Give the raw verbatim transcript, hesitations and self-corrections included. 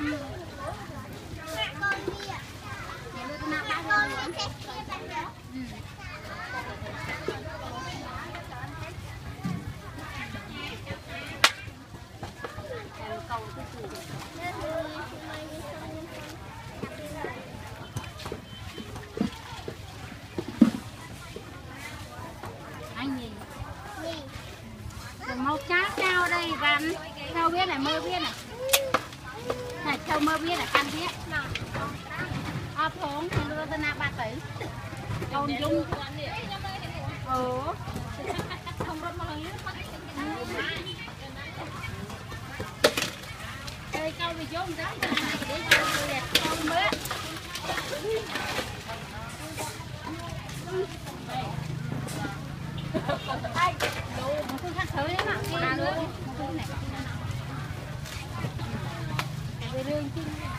trăm. Anh nhìn màu chát cao đây bạn theo biết này mơ biết này này theo mơ biết là căn biết à phóng thì đưa ra na ba tỷ còn dung ừ không rất mơ đây câu bị chốn đó để cho đẹp con mới ai đồ một phương khác thử đấy mà kia luôn một phương này về đường